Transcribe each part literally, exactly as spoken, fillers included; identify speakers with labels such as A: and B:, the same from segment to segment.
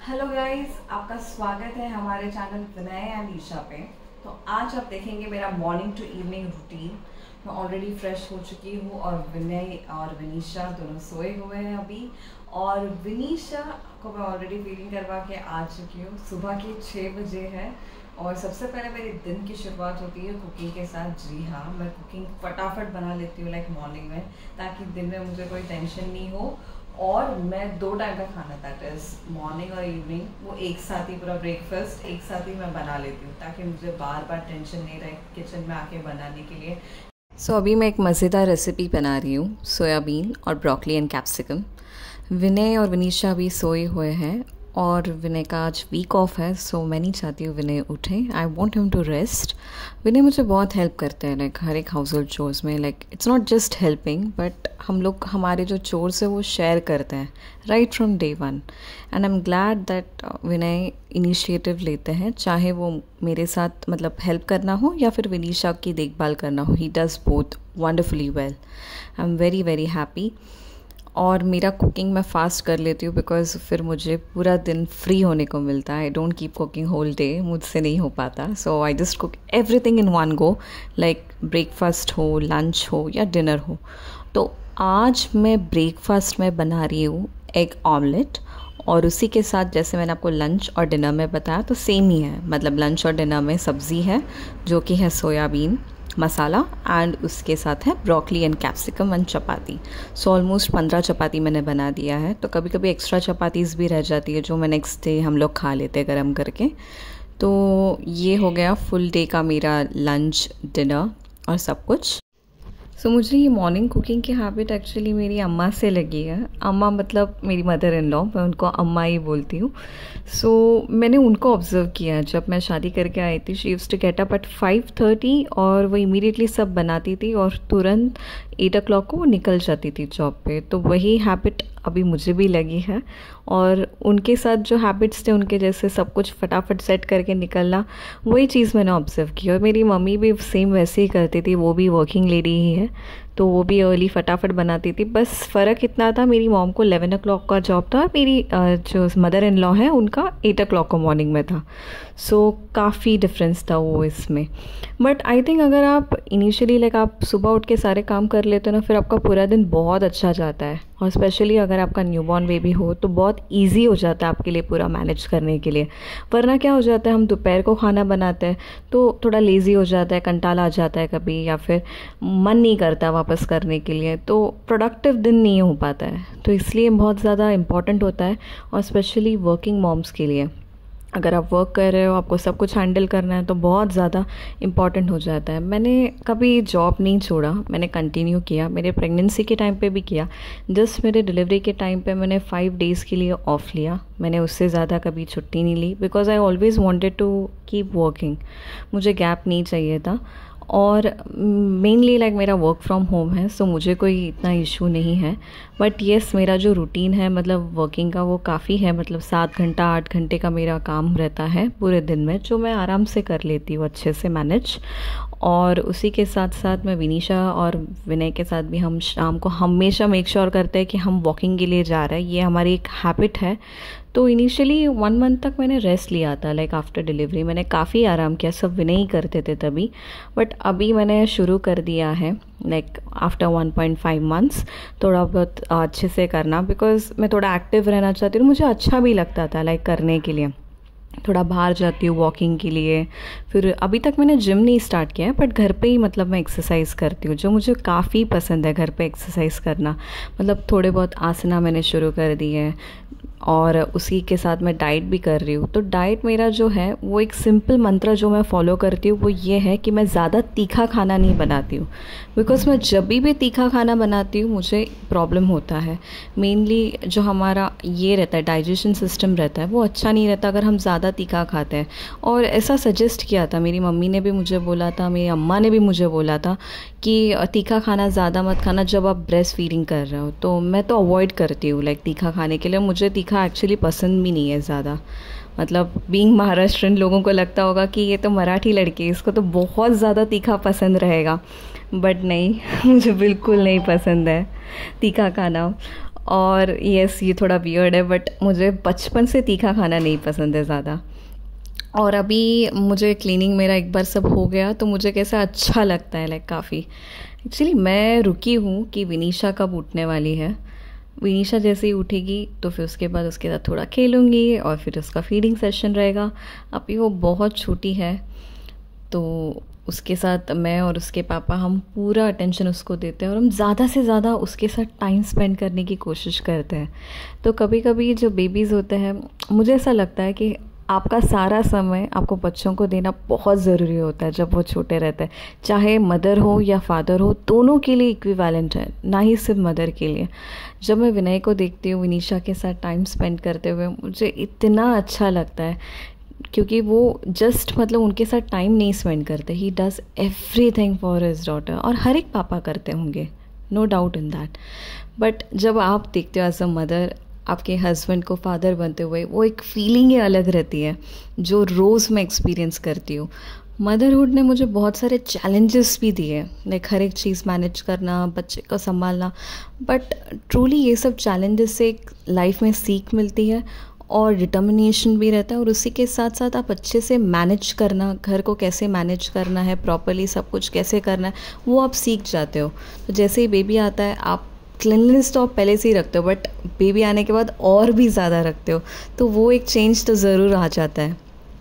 A: Hello guys, आपका स्वागत है हमारे चैनल विनय एंड ईशा पे। तो आज आप देखेंगे मेरा मॉर्निंग टू इवनिंग रूटीन। मैं ऑलरेडी फ्रेश हो चुकी हूँ और विनय और विनीशा दोनों सोए हुए हैं अभी। और विनीशा को मैं ऑलरेडी फीलिंग करवा के आ चुकी हूँ। सुबह के छः बजे है और सबसे पहले मेरे दिन की शुरुआत होती है कुकिंग के साथ। जी हाँ, मैं कुकिंग फटाफट बना लेती हूँ लाइक मॉर्निंग में, ताकि दिन में मुझे कोई टेंशन नहीं हो। और मैं दो टाइम का खाना, दैट इज़ मॉर्निंग और इवनिंग, वो एक साथ ही पूरा ब्रेकफास्ट एक साथ ही मैं बना लेती हूँ, ताकि मुझे बार बार टेंशन नहीं रहे किचन में आके बनाने के लिए। सो so, अभी मैं एक मज़ेदार रेसिपी बना रही हूँ, सोयाबीन और ब्रोकली एंड कैप्सिकम। विनय और विनीशा भी सोए हुए हैं और विनय का आज वीक ऑफ है, सो मैं नहीं चाहती हूँ विनय उठे। I want him to rest. Vinay मुझे बहुत हेल्प करते हैं लाइक हर एक हाउस होल्ड चोर्स में। Like it's not just helping, but हम लोग हमारे जो चोर्स है वो शेयर करते हैं right from day one. And I am glad that Vinay initiative लेते हैं, चाहे वो मेरे साथ मतलब हेल्प करना हो या फिर विनीशा की देखभाल करना हो। He does both wonderfully well. I am very very happy. और मेरा कुकिंग मैं फ़ास्ट कर लेती हूँ बिकॉज फिर मुझे पूरा दिन फ्री होने को मिलता है। I don't keep cooking whole day, मुझसे नहीं हो पाता। So I just cook everything in one go, like breakfast हो, लंच हो या डिनर हो। तो आज मैं ब्रेकफास्ट में बना रही हूँ एग ऑमलेट, और उसी के साथ जैसे मैंने आपको लंच और डिनर में बताया तो सेम ही है। मतलब लंच और डिनर में सब्ज़ी है जो कि है सोयाबीन मसाला, एंड उसके साथ है broccoli and capsicum and chapati. So almost पंद्रह चपाती मैंने बना दिया है। तो कभी कभी एक्स्ट्रा चपातीज़ भी रह जाती है जो मैं नेक्स्ट डे हम लोग खा लेते हैं गर्म करके। तो ये हो गया फुल डे का मेरा लंच, डिनर और सब कुछ। सो so, मुझे ये मॉर्निंग कुकिंग की हैबिट एक्चुअली मेरी अम्मा से लगी है। अम्मा मतलब मेरी मदर इन लॉ, मैं उनको अम्मा ही बोलती हूँ। सो so, मैंने उनको ऑब्जर्व किया जब मैं शादी करके आई थी। She used to get up at five thirty और वो इमीडिएटली सब बनाती थी और तुरंत एट ओ क्लॉक को वो निकल जाती थी जॉब पे। तो वही हैबिट अभी मुझे भी लगी है। और उनके साथ जो हैबिट्स थे उनके जैसे सब कुछ फटाफट सेट करके निकलना, वही चीज़ मैंने ऑब्जर्व की। और मेरी मम्मी भी सेम वैसे ही करती थी, वो भी वर्किंग लेडी ही है, तो वो भी अर्ली फटाफट बनाती थी। बस फ़र्क इतना था, मेरी मॉम को इलेवन ओ क्लॉक का जॉब था, मेरी जो मदर इन लॉ है उनका एट ओ क्लॉक का मॉर्निंग में था। सो so, काफ़ी डिफरेंस था वो इसमें। बट आई थिंक अगर आप इनिशियली लाइक आप सुबह उठ के सारे काम कर लेते हो ना, फिर आपका पूरा दिन बहुत अच्छा जाता है। और स्पेशली अगर आपका न्यूबॉर्न बेबी हो तो बहुत ईजी हो जाता है आपके लिए पूरा मैनेज करने के लिए। वरना क्या हो जाता है, हम दोपहर को खाना बनाते हैं तो थोड़ा लेज़ी हो जाता है, कंटाला आ जाता है कभी, या फिर मन नहीं करता वापस करने के लिए, तो प्रोडक्टिव दिन नहीं हो पाता है। तो इसलिए बहुत ज़्यादा इम्पॉर्टेंट होता है, और स्पेशली वर्किंग मॉम्स के लिए। अगर आप वर्क कर रहे हो, आपको सब कुछ हैंडल करना है, तो बहुत ज़्यादा इम्पॉर्टेंट हो जाता है। मैंने कभी जॉब नहीं छोड़ा, मैंने कंटिन्यू किया। मेरे प्रेगनेंसी के टाइम पे भी किया। जस्ट मेरे डिलीवरी के टाइम पे मैंने फाइव डेज़ के लिए ऑफ लिया। मैंने उससे ज़्यादा कभी छुट्टी नहीं ली, because I always wanted to keep working. मुझे गैप नहीं चाहिए था। और मेनली लाइक मेरा वर्क फ्रॉम होम है, सो मुझे कोई इतना इशू नहीं है। बट येस, मेरा जो रूटीन है मतलब वर्किंग का, वो काफ़ी है। मतलब सात घंटा आठ घंटे का मेरा काम रहता है पूरे दिन में, जो मैं आराम से कर लेती हूँ अच्छे से मैनेज। और उसी के साथ साथ मैं विनीशा और विनय के साथ भी हम शाम को हमेशा मेक श्योर करते हैं कि हम वॉकिंग के लिए जा रहे हैं। ये हमारी एक हैबिट है। तो इनिशियली वन मंथ तक मैंने रेस्ट लिया था, लाइक आफ्टर डिलीवरी मैंने काफ़ी आराम किया। सब विनय ही करते थे तभी, बट अभी मैंने शुरू कर दिया है like after one point five months थोड़ा बहुत अच्छे से करना, बिकॉज मैं थोड़ा एक्टिव रहना चाहती हूँ। मुझे अच्छा भी लगता था लाइक करने के लिए। थोड़ा बाहर जाती हूँ वॉकिंग के लिए। फिर अभी तक मैंने जिम नहीं स्टार्ट किया है, बट घर पे ही मतलब मैं एक्सरसाइज करती हूँ, जो मुझे काफ़ी पसंद है घर पे एक्सरसाइज करना। मतलब थोड़े बहुत आसना मैंने शुरू कर दी है, और उसी के साथ मैं डाइट भी कर रही हूँ। तो डाइट मेरा जो है वो एक सिंपल मंत्र जो मैं फॉलो करती हूँ वो ये है कि मैं ज़्यादा तीखा खाना नहीं बनाती हूँ, बिकॉज मैं जब भी तीखा खाना बनाती हूँ मुझे प्रॉब्लम होता है। मेनली जो हमारा ये रहता है डाइजेशन सिस्टम रहता है वो अच्छा नहीं रहता अगर हम ज़्यादा तीखा खाते हैं। और ऐसा सजेस्ट किया था, मेरी मम्मी ने भी मुझे बोला था, मेरी अम्मा ने भी मुझे बोला था कि तीखा खाना ज़्यादा मत खाना जब आप ब्रेस्ट फीडिंग कर रहे हो। तो मैं तो अवॉइड करती हूँ लाइक तीखा खाने के लिए। मुझे तीखा एक्चुअली पसंद भी नहीं है ज़्यादा। मतलब बीइंग महाराष्ट्रन लोगों को लगता होगा कि ये तो मराठी लड़की है, इसको तो बहुत ज़्यादा तीखा पसंद रहेगा, बट नहीं मुझे बिल्कुल नहीं पसंद है तीखा खाना। और यस, ये थोड़ा वियर्ड है बट मुझे बचपन से तीखा खाना नहीं पसंद है ज़्यादा। और अभी मुझे क्लीनिंग मेरा एक बार सब हो गया तो मुझे कैसा अच्छा लगता है, लाइक काफ़ी। एक्चुअली मैं रुकी हूँ कि विनीशा कब उठने वाली है। विनीशा जैसे ही उठेगी तो फिर उसके बाद उसके साथ थोड़ा खेलूँगी और फिर उसका फीडिंग सेशन रहेगा। अभी वो बहुत छोटी है तो उसके साथ मैं और उसके पापा हम पूरा अटेंशन उसको देते हैं और हम ज़्यादा से ज़्यादा उसके साथ टाइम स्पेंड करने की कोशिश करते हैं। तो कभी कभी जो बेबीज़ होते हैं, मुझे ऐसा लगता है कि आपका सारा समय आपको बच्चों को देना बहुत ज़रूरी होता है जब वो छोटे रहते हैं। चाहे मदर हो या फादर हो, दोनों के लिए इक्विवेलेंट है, ना ही सिर्फ मदर के लिए। जब मैं विनय को देखती हूँ विनीशा के साथ टाइम स्पेंड करते हुए, मुझे इतना अच्छा लगता है क्योंकि वो जस्ट मतलब उनके साथ टाइम नहीं स्पेंड करते, he does everything for his daughter. और हर एक पापा करते होंगे, no doubt in that. But जब आप देखते हो एज अ मदर आपके हस्बैंड को फादर बनते हुए, वो एक फीलिंग ही अलग रहती है जो रोज़ मैं एक्सपीरियंस करती हूँ। मदरहुड ने मुझे बहुत सारे चैलेंजेस भी दिए, लाइक हर एक चीज़ मैनेज करना, बच्चे को संभालना। बट ट्रूली ये सब चैलेंजेस से एक लाइफ में सीख मिलती है और डिटर्मिनेशन भी रहता है, और उसी के साथ साथ आप अच्छे से मैनेज करना, घर को कैसे मैनेज करना है, प्रॉपर्ली सब कुछ कैसे करना है, वो आप सीख जाते हो। तो जैसे ही बेबी आता है, आप क्लिनलीनेस तो आप पहले से ही रखते हो बट बेबी आने के बाद और भी ज़्यादा रखते हो, तो वो एक चेंज तो ज़रूर आ जाता है।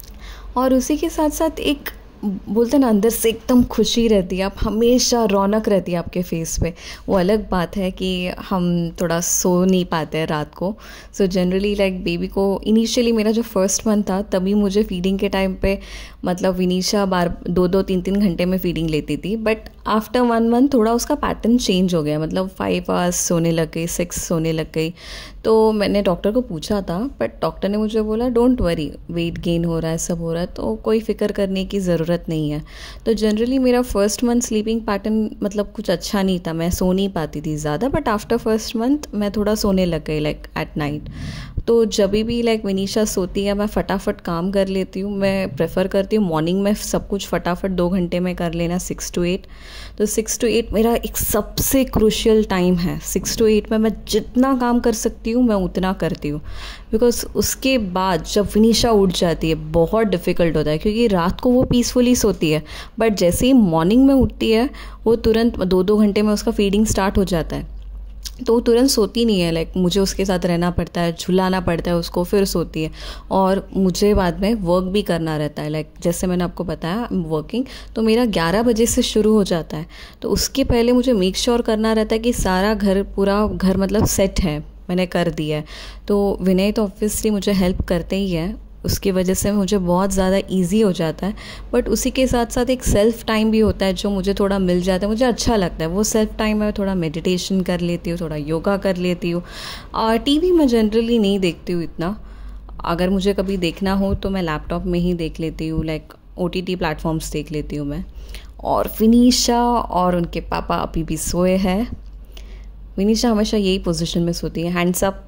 A: और उसी के साथ साथ एक बोलते हैं ना, अंदर से एकदम खुशी रहती है, आप हमेशा रौनक रहती है आपके फेस पे। वो अलग बात है कि हम थोड़ा सो नहीं पाते हैं रात को। सो जनरली लाइक बेबी को इनिशियली मेरा जो फर्स्ट मंथ था तभी मुझे फीडिंग के टाइम पे मतलब विनीशा बार दो दो तीन तीन घंटे में फीडिंग लेती थी। बट आफ्टर वन मंथ थोड़ा उसका पैटर्न चेंज हो गया, मतलब फाइव आवर्स सोने लग गई, सिक्स सोने लग गई। तो मैंने डॉक्टर को पूछा था बट डॉक्टर ने मुझे बोला डोंट वरी, वेट गेन हो रहा है, सब हो रहा है, तो कोई फिक्र करने की ज़रूरत नहीं है। तो जनरली मेरा फर्स्ट मंथ स्लीपिंग पैटर्न मतलब कुछ अच्छा नहीं था, मैं सो नहीं पाती थी ज़्यादा। बट आफ्टर फर्स्ट मंथ मैं थोड़ा सोने लग गई लाइक एट नाइट। तो जब भी लाइक विनीशा सोती है मैं फटाफट काम कर लेती हूँ। मैं प्रेफर करती हूँ मॉर्निंग में सब कुछ फटाफट दो घंटे में कर लेना, सिक्स टू एट। तो सिक्स टू एट मेरा एक सबसे क्रूशियल टाइम है। सिक्स टू एट में मैं जितना काम कर सकती हूँ मैं उतना करती हूँ, बिकॉज उसके बाद जब विनीशा उठ जाती है बहुत डिफ़िकल्ट होता है, क्योंकि रात को वो पीसफुली सोती है बट जैसे ही मॉर्निंग में उठती है वो तुरंत दो दो घंटे में उसका फीडिंग स्टार्ट हो जाता है, तो वो तुरंत सोती नहीं है। लाइक मुझे उसके साथ रहना पड़ता है, झुलाना पड़ता है उसको, फिर सोती है। और मुझे बाद में वर्क भी करना रहता है, लाइक जैसे मैंने आपको बताया वर्किंग तो मेरा ग्यारह बजे से शुरू हो जाता है। तो उसके पहले मुझे मेक श्योर करना रहता है कि सारा घर पूरा घर मतलब सेट है, मैंने कर दिया है। तो विनय तो ऑब्वियसली मुझे हेल्प करते ही है, उसकी वजह से मुझे बहुत ज़्यादा इजी हो जाता है। बट उसी के साथ साथ एक सेल्फ़ टाइम भी होता है जो मुझे थोड़ा मिल जाता है, मुझे अच्छा लगता है वो सेल्फ़ टाइम में। थोड़ा मेडिटेशन कर लेती हूँ, थोड़ा योगा कर लेती हूँ। और टीवी मैं जनरली नहीं देखती हूँ इतना, अगर मुझे कभी देखना हो तो मैं लैपटॉप में ही देख लेती हूँ, like O T T platforms देख लेती हूँ मैं। और विनीशा और उनके पापा अभी भी सोए हैं। विनीशा हमेशा यही पोजीशन में सोती है, हैंड्स अप।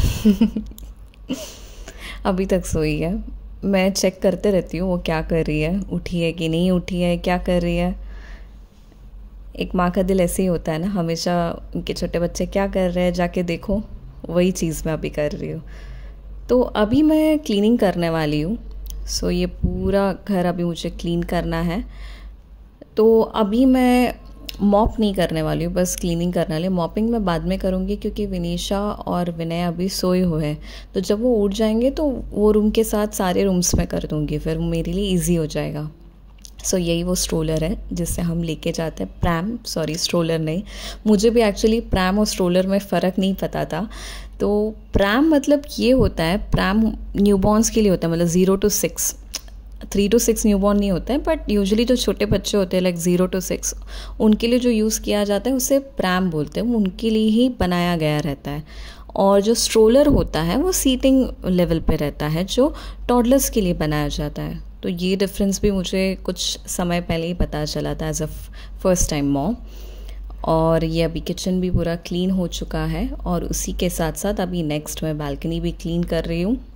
A: अभी तक सोई है। मैं चेक करते रहती हूँ वो क्या कर रही है, उठी है कि नहीं उठी है, क्या कर रही है। एक माँ का दिल ऐसे ही होता है ना, हमेशा उनके छोटे बच्चे क्या कर रहे हैं जाके देखो, वही चीज़ मैं अभी कर रही हूँ। तो अभी मैं क्लीनिंग करने वाली हूँ। सो ये पूरा घर अभी मुझे क्लीन करना है। तो अभी मैं मॉप नहीं करने वाली हूँ, बस क्लीनिंग करने वाली। मॉपिंग मैं बाद में करूँगी क्योंकि विनीशा और विनय अभी सोए हुए हैं। तो जब वो उठ जाएंगे तो वो रूम के साथ सारे रूम्स में कर दूँगी, फिर मेरे लिए इजी हो जाएगा। सो so, यही वो स्ट्रोलर है जिससे हम लेके जाते हैं, प्रैम, सॉरी स्ट्रोलर नहीं। मुझे भी एक्चुअली प्रैम और स्ट्रोलर में फ़र्क नहीं पता था। तो प्रैम मतलब ये होता है, प्रैम न्यूबॉर्न्स के लिए होता है, मतलब zero to six three to six newborn नहीं होता है, बट यूजुअली जो छोटे बच्चे होते हैं लाइक ज़ीरो टू सिक्स उनके लिए जो यूज़ किया जाता है उसे प्रैम बोलते हैं, उनके लिए ही बनाया गया रहता है। और जो स्ट्रोलर होता है वो सीटिंग लेवल पे रहता है, जो टॉडलर्स के लिए बनाया जाता है। तो ये डिफरेंस भी मुझे कुछ समय पहले ही पता चला था as a first time mom. और ये अभी किचन भी पूरा क्लीन हो चुका है और उसी के साथ साथ अभी नेक्स्ट मैं बालकनी भी क्लीन कर रही हूँ।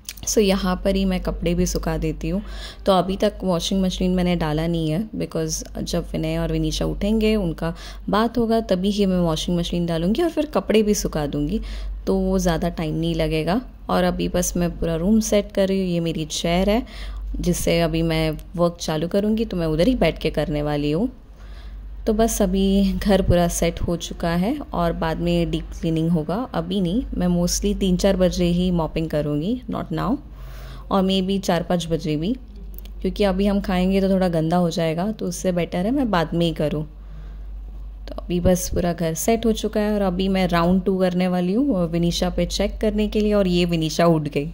B: सो so, यहाँ पर ही मैं कपड़े भी सुखा देती हूँ। तो अभी तक वॉशिंग मशीन मैंने डाला नहीं है, बिकॉज़ जब विनय और विनीशा उठेंगे, उनका बात होगा, तभी ही मैं वॉशिंग मशीन डालूँगी और फिर कपड़े भी सुखा दूँगी, तो वो ज़्यादा टाइम नहीं लगेगा। और अभी बस मैं पूरा रूम सेट कर रही हूँ। ये मेरी चेयर है जिससे अभी मैं वर्क चालू करूँगी, तो मैं उधर ही बैठ के करने वाली हूँ। तो बस अभी घर पूरा सेट हो चुका है और बाद में डीप क्लीनिंग होगा। अभी नहीं, मैं मोस्टली तीन चार बजे ही मॉपिंग करूँगी, नॉट नाउ, और मे बी चार पाँच बजे भी, क्योंकि अभी हम खाएंगे तो थोड़ा गंदा हो जाएगा, तो उससे बेटर है मैं बाद में ही करूँ। तो अभी बस पूरा घर सेट हो चुका है और अभी मैं राउंड टू करने वाली हूँ विनीशा पे चेक करने के लिए। और ये विनीशा उठ गई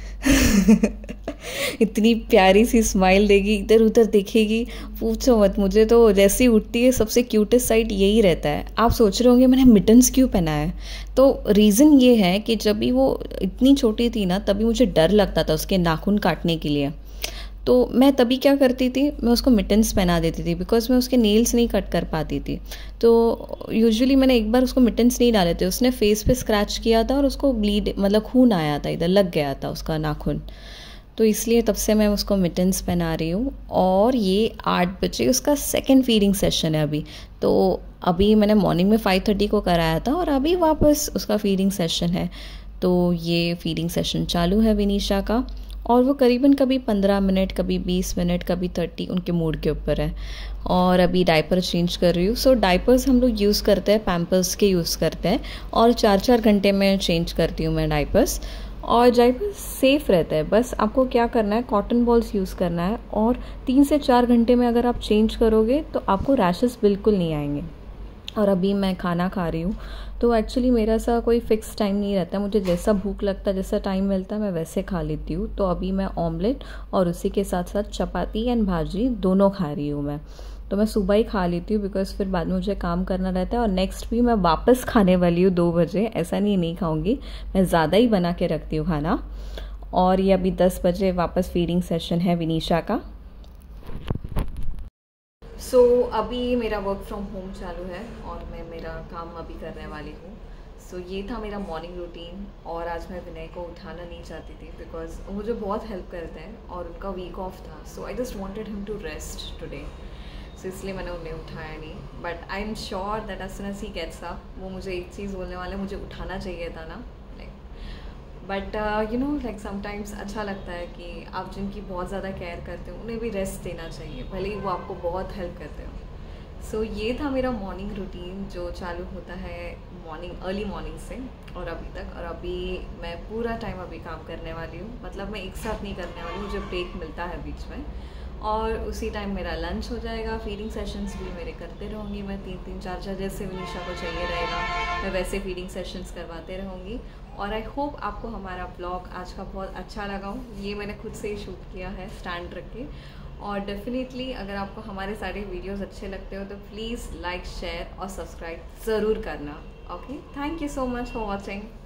B: इतनी प्यारी सी स्माइल देगी, इधर उधर देखेगी, पूछो मत। मुझे तो जैसे ही उठती है सबसे क्यूटेस्ट साइड यही रहता है। आप सोच रहे होंगे मैंने मिटन्स क्यों पहना है, तो रीज़न ये है कि जब भी वो इतनी छोटी थी ना, तभी मुझे डर लगता था उसके नाखून काटने के लिए। तो मैं तभी क्या करती थी, मैं उसको मिटन्स पहना देती थी, बिकॉज मैं उसके नेल्स नहीं कट कर पाती थी। तो यूजुअली मैंने एक बार उसको मिटन्स नहीं डाले थे, उसने फेस पे स्क्रैच किया था और उसको ब्लीड मतलब खून आया था, इधर लग गया था उसका नाखून, तो इसलिए तब से मैं उसको मिटन्स पहना रही हूँ। और ये आठ बजे उसका सेकेंड फीडिंग सेशन है अभी। तो अभी मैंने मॉर्निंग में फाइव थर्टी को कराया था और अभी वापस उसका फीडिंग सेशन है। तो ये फीडिंग सेशन चालू है विनीशा का, और वो करीबन कभी पंद्रह मिनट, कभी बीस मिनट, कभी तीस, उनके मूड के ऊपर है। और अभी डायपर चेंज कर रही हूँ। सो डायपर्स हम लोग यूज़ करते हैं, पैम्पर्स के यूज़ करते हैं, और चार चार घंटे में चेंज करती हूँ मैं डायपर्स। और डायपर सेफ़ रहता है, बस आपको क्या करना है, कॉटन बॉल्स यूज़ करना है, और तीन से चार घंटे में अगर आप चेंज करोगे तो आपको रैशेस बिल्कुल नहीं आएंगे। और अभी मैं खाना खा रही हूँ, तो एक्चुअली मेरा सा कोई फ़िक्स टाइम नहीं रहता, मुझे जैसा भूख लगता है, जैसा टाइम मिलता है मैं वैसे खा लेती हूँ। तो अभी मैं ऑमलेट और उसी के साथ साथ चपाती एंड भाजी दोनों खा रही हूँ मैं। तो मैं सुबह ही खा लेती हूँ, बिकॉज़ फिर बाद में मुझे काम करना रहता है। और नेक्स्ट भी मैं वापस खाने वाली हूँ दो बजे, ऐसा नहीं नहीं खाऊंगी, मैं ज़्यादा ही बना के रखती हूँ खाना। और ये अभी दस बजे वापस फीडिंग सेशन है विनीशा का।
A: सो so, अभी मेरा वर्क फ्रॉम होम चालू है और मैं मेरा काम अभी करने वाली हूँ। सो so, ये था मेरा मॉर्निंग रूटीन। और आज मैं विनय को उठाना नहीं चाहती थी, बिकॉज मुझे बहुत हेल्प करते हैं और उनका वीक ऑफ था। So I just wanted him to rest today, so इसलिए मैंने उन्हें उठाया नहीं। But I am sure that as soon as he gets up, वो मुझे एक चीज़ बोलने वाले, मुझे उठाना चाहिए था ना, but you know like sometimes अच्छा लगता है कि आप जिनकी बहुत ज़्यादा केयर करते हो उन्हें भी रेस्ट देना चाहिए, भले ही वो आपको बहुत हेल्प करते हो। सो so, ये था मेरा मॉर्निंग रूटीन जो चालू होता है मॉर्निंग अर्ली मॉर्निंग से और अभी तक। और अभी मैं पूरा टाइम अभी काम करने वाली हूँ, मतलब मैं एक साथ नहीं करने वाली हूँ, मुझे ब्रेक मिलता है बीच में, और उसी टाइम मेरा लंच हो जाएगा। फीडिंग सेशंस भी मेरे करते रहूँगी मैं, तीन तीन चार चार जैसे विनीशा को चाहिए रहेगा मैं वैसे फीडिंग सेशंस करवाते रहूँगी। और आई होप आपको हमारा ब्लॉग आज का बहुत अच्छा लगा हो। ये मैंने खुद से ही शूट किया है स्टैंड रख के। और डेफिनेटली अगर आपको हमारे सारे वीडियोस अच्छे लगते हो तो प्लीज़ लाइक, शेयर और सब्सक्राइब ज़रूर करना। Okay, thank you so much for watching.